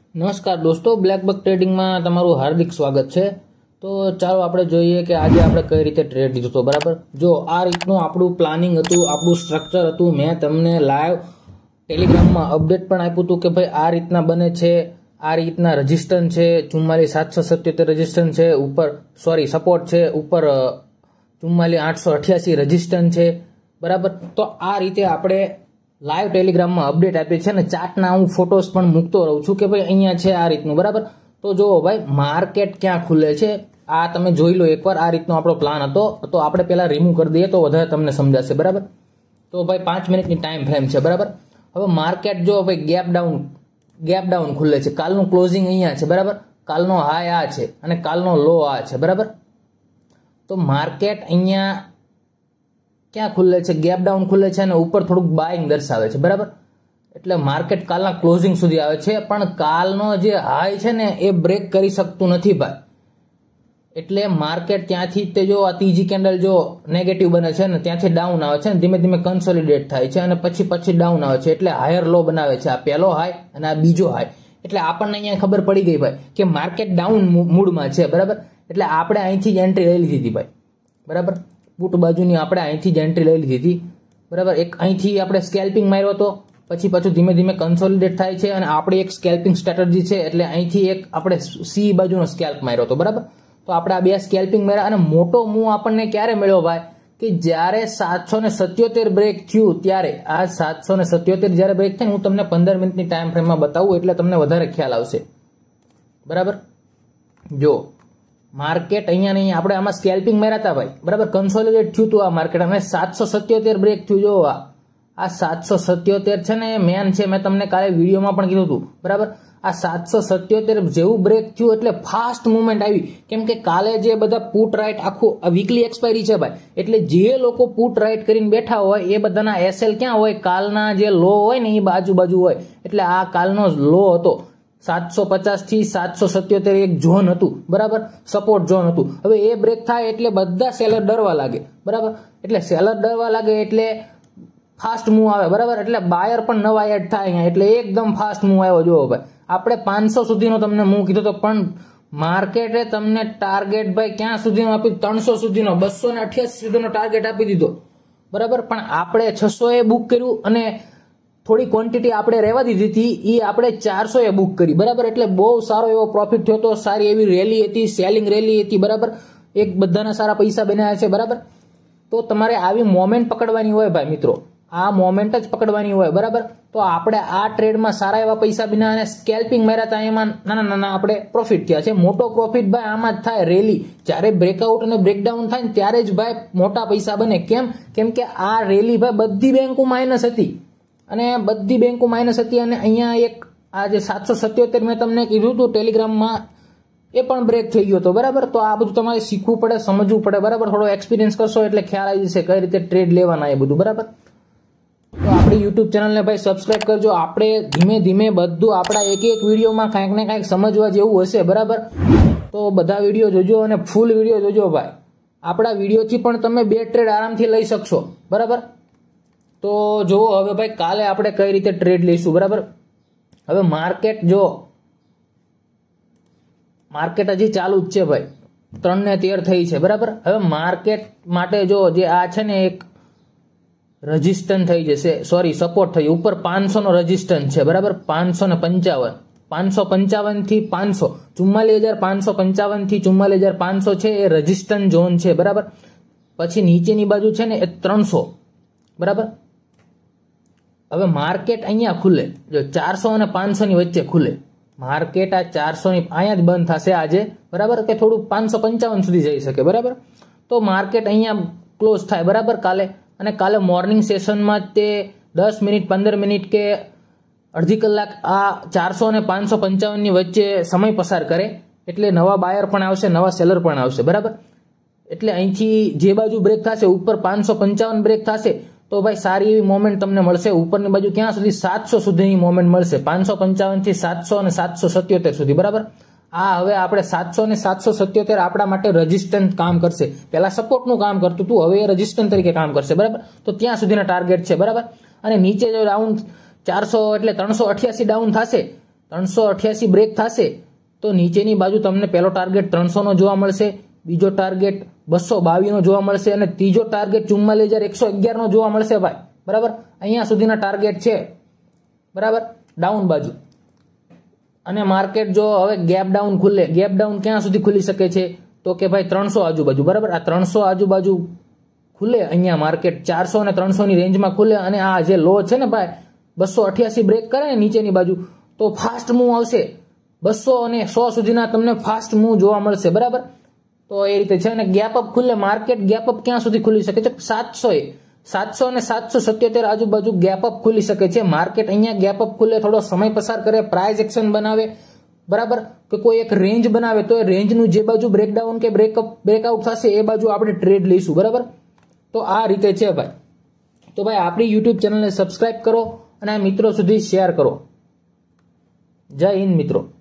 નમસ્કાર દોસ્તો, બ્લેકબક ટ્રેડિંગમાં તમારું હાર્દિક સ્વાગત છે। તો ચાલો આપણે જોઈએ કે આજે આપણે કઈ રીતે ટ્રેડ લીધો હતો। બરાબર, જો આ રીતનું આપણું પ્લાનિંગ હતું, આપણું સ્ટ્રક્ચર હતું। મેં તમને લાઈવ ટેલિગ્રામમાં અપડેટ પણ આપ્યું હતું કે ભાઈ આ રીતના બને છે, આ રીતના રજિસ્ટન્સ છે, 44777 રજિસ્ટન્સ છે, ઉપર સપોર્ટ છે, ઉપર 44888 રજિસ્ટન્સ છે। બરાબર, તો આ રીતે આપણે લાઈવ ટેલિગ્રામમાં અપડેટ આપી છે ને ચાર્ટના હું ફોટોસ પણ મૂકતો રહું છું કે ભાઈ અહીંયા છે આ રીતનું। બરાબર, તો જુઓ ભાઈ માર્કેટ ક્યાં ખુલે છે આ તમે જોઈ લો એકવાર। આ રીતનો આપણો પ્લાન હતો, તો આપણે પહેલા રિમૂવ કરી દઈએ તો વધારે તમને સમજાશે। બરાબર, તો ભાઈ 5 મિનિટની ટાઈમ ફ્રેમ છે। બરાબર, હવે માર્કેટ જો ભાઈ ગેપ ડાઉન ખુલે છે, કાલનું ક્લોઝિંગ અહીંયા છે। બરાબર, કાલનો હાઈ આ છે અને કાલનો લો આ છે। બરાબર, તો માર્કેટ અહીંયા ક્યાં ખુલે છે, ગેપ ડાઉન ખુલે છે અને ઉપર થોડુંક બાઇંગ દર્શાવે છે। બરાબર, એટલે માર્કેટ કાલના ક્લોઝિંગ સુધી આવે છે, પણ કાલનો જે હાઈ છે ને એ બ્રેક કરી શકતું નથી ભાઈ। એટલે માર્કેટ ત્યાંથી તે જો આ ત્રીજી કેન્ડલ જો નેગેટિવ બને છે ને ત્યાંથી ડાઉન આવે છે ને ધીમે ધીમે કન્સોલિડેટ થાય છે અને પછી ડાઉન આવે છે, એટલે હાયર લો બનાવે છે। આ પહેલો હાઈ અને આ બીજો હાઈ, એટલે આપણને અહીંયા ખબર પડી ગઈ ભાઈ કે માર્કેટ ડાઉન મૂડમાં છે। બરાબર, એટલે આપણે અહીંથી જ એન્ટ્રી લઈ લીધી હતી ભાઈ। બરાબર, પુટ બાજુની આપણે અહીંથી જ એન્ટ્રી લઈ લીધી હતી। બરાબર, એક અહીંથી આપણે સ્કેલ્પિંગ માર્યો હતો, પછી પાછું ધીમે ધીમે કન્સોલિડેટ થાય છે અને આપણી એક સ્કેલ્પિંગ સ્ટ્રેટેજી છે, એટલે અહીંથી એક આપણે સી બાજુનો સ્કેલ્પ માર્યો હતો। બરાબર, તો આપણે આ બે સ્કેલ્પિંગ માર્યા અને મોટો મૂવ આપણને ક્યારે મળ્યો ભાઈ કે જ્યારે 777 બ્રેક થયું ત્યારે। આ 777 જ્યારે બ્રેક થાય હું તમને 15 મિનિટની ટાઈમ ફ્રેમમાં બતાવું એટલે તમને વધારે ખ્યાલ આવશે। બરાબર, જો માર્કેટ અહીંયા નહીં, આપણે આમાં સ્કેલ્પિંગ માર્યા હતા ભાઈ। બરાબર, કન્સોલિડેટ થયું હતું આ માર્કેટ અને 777 બ્રેક થયું। જો આ 777 છે ને મેન છે, મેં તમને કાલે વિડીયોમાં પણ કીધું હતું। બરાબર, આ 777 જેવું બ્રેક થયું એટલે ફાસ્ટ મુવમેન્ટ આવી, કેમ કે કાલે જે બધા પુટ રાઇટ આખું વીકલી એક્સપાયરી છે ભાઈ, એટલે જે લોકો પુટ રાઇટ કરીને બેઠા હોય એ બધાના એસએલ ક્યાં હોય, કાલના જે લો હોય ને એ બાજુ હોય। એટલે આ કાલનો લો હતો 750 થી 777 એક ઝોન હતું। બરાબર, સપોર્ટ ઝોન હતું। હવે એ બ્રેક થાય એટલે બધા સેલર ડરવા લાગે। બરાબર, એટલે સેલર ડરવા લાગે એટલે ફાસ્ટ મૂવ આવે। બરાબર, એટલે બાયર પણ નવા એડ થાય અહીંયા, એટલે એકદમ ફાસ્ટ મૂવ આવ્યો। જુઓ ભાઈ, આપણે 500 સુધીનો તમને મૂવ કીધો તો પણ માર્કેટે તમને ટાર્ગેટ ભાઈ ક્યાં સુધીનો આપી, 300 સુધીનો, 288 સુધીનો ટાર્ગેટ આપી દીધો। બરાબર, પણ આપણે 600 એ બુક કર્યું અને થોડી ક્વોન્ટિટી આપણે રહેવા દીધી હતી, એ આપણે 400 એ બુક કરી। બરાબર, એટલે બહુ સારો એવો પ્રોફિટ થયો હતો, સારી એવી રેલી હતી, સેલિંગ રેલી હતી। બરાબર, એક બધાના સારા પૈસા બન્યા છે। બરાબર, તો તમારે આવી મોમેન્ટ પકડવાની હોય ભાઈ મિત્રો, આ મોમેન્ટ જ પકડવાની હોય। બરાબર, તો આપણે આ ટ્રેડમાં સારા એવા પૈસા બન્યા અને સ્કેલ્પિંગ માર્યા હતા, એમાં નાના આપણે પ્રોફિટ થયા છે। મોટો પ્રોફિટ ભાઈ આમાં જ થાય, રેલી જ્યારે બ્રેકઆઉટ અને બ્રેકડાઉન થાય ને ત્યારે જ ભાઈ મોટા પૈસા બને। કેમ કે આ રેલી ભાઈ બધી બેંકો માઇનસ હતી અને અહીંયા એક આ જે 777 મેં તમને કીધું હતું ટેલિગ્રામમાં એ પણ બ્રેક થઈ ગયો હતો। બરાબર, તો આ બધું તમારે શીખવું પડે, સમજવું પડે। બરાબર, થોડો એક્સપિરિયન્સ કરશો એટલે ખ્યાલ આવી જશે કઈ રીતે ટ્રેડ લેવાના એ બધું। બરાબર, તો આપણી યુટ્યુબ ચેનલને ભાઈ સબસ્ક્રાઇબ કરજો। આપણે ધીમે ધીમે બધું આપણા એક વિડીયોમાં કાંઈક ને કાંઈક સમજવા જેવું હશે। બરાબર, તો બધા વિડીયો જોજો અને ફૂલ વિડીયો જોજો ભાઈ। આપણા વિડીયોથી પણ તમે 2 ટ્રેડ આરામથી લઈ શકશો। બરાબર, તો જો હવે ભાઈ કાલે આપણે કઈ રીતે ટ્રેડ લઈશું। બરાબર, હવે માર્કેટ હજી ચાલુ જ છે ભાઈ, 3 ને 13 થઈ છે। બરાબર, હવે માર્કેટ માટે જો જે આ છે ને એક રજિસ્ટન્સ થઈ જશે, સપોર્ટ થઈ, ઉપર 500 નો રજિસ્ટન્સ છે। બરાબર, 555 થી 500, 44555 થી 44500 છે એ રજિસ્ટન્સ ઝોન છે। બરાબર, પછી નીચેની બાજુ છે ને એ 300। બરાબર, હવે માર્કેટ અહીંયા ખુલે, જો 400 અને 500 ની વચ્ચે ખુલે માર્કેટ, આ 400 ની અહીંયા જ બંધ થશે આજે। બરાબર, કે થોડું 555 સુધી જઈ શકે। બરાબર, તો માર્કેટ અહીંયા ક્લોઝ થાય। બરાબર, અને કાલે મોર્નિંગ સેશનમાં તે 10 મિનિટ 15 મિનિટ કે અડધી કલાક આ 400 અને 555 ની વચ્ચે સમય પસાર કરે, એટલે નવા બાયર પણ આવશે, નવા સેલર પણ આવશે। બરાબર, એટલે અહીંથી જે બાજુ બ્રેક થશે ઉપર 555 બ્રેક થશે તો ભાઈ સારી એવી મોમેન્ટ તમને મળશે। ઉપરની બાજુ ક્યાં સુધી 700 સુધીની મોમેન્ટ મળશે, 555 થી 700 અને 777 સુધી। બરાબર, આ હવે આપણે 700 અને 777 આપણા માટે રેઝિસ્ટન્સ કામ કરશે। પહેલા સપોર્ટનું કામ કરતું હતું, હવે એ રેઝિસ્ટન્સ તરીકે કામ કરશે। બરાબર, તો ત્યાં સુધીના ટાર્ગેટ છે। બરાબર, અને નીચે જો રાઉન્ડ 400 એટલે 388 ડાઉન થશે 388 બ્રેક થશે તો નીચેની બાજુ તમને પહેલો ટાર્ગેટ 300 નો જોવા મળશે, બીજો ટાર્ગેટ 222 નો જોવા મળશે અને ત્રીજો ટાર્ગેટ 44,111 નો જોવા મળશે ભાઈ, બરાબર. અહીંયા સુધીના ટાર્ગેટ છે, બરાબર, ડાઉન બાજુ. અને માર્કેટ જો હવે ગેપ ડાઉન ખુલે, ગેપ ડાઉન ક્યાં સુધી ખુલી શકે છે તો કે ભાઈ 300 આજુબાજુ, બરાબર. આ 300 આજુબાજુ ખુલે, અહીંયા માર્કેટ 400 અને 300 ની રેન્જમાં ખુલે અને આ જે લો છે ને ભાઈ 288 બ્રેક કરે ને નીચેની બાજુ તો ફાસ્ટ મૂવ આવશે, 200 અને 100 સુધીના તમને ફાસ્ટ મૂવ જોવા મળશે, બરાબર. તો એ રીતે છે. અને ગેપ અપ ખુલે, માર્કેટ ગેપ અપ ક્યાં સુધી ખુલી શકે છે? 700 અને 777 આજુબાજુ ગેપ અપ ખુલી શકે છે. માર્કેટ અહીંયા ગેપ અપ ખુલે, થોડો સમય પસાર કરે, પ્રાઇસ એક્શન બનાવે, બરાબર, કે કોઈ એક રેન્જ બનાવે તો એ રેન્જનું જે બાજુ બ્રેકડાઉન કે બ્રેકઆઉટ થશે એ બાજુ આપણે ટ્રેડ લઈશું, બરાબર. તો આ રીતે છે ભાઈ. તો ભાઈ આપણી યુટ્યુબ ચેનલને સબસ્ક્રાઇબ કરો અને આ મિત્રો સુધી શેર કરો. જય હિન્દ મિત્રો.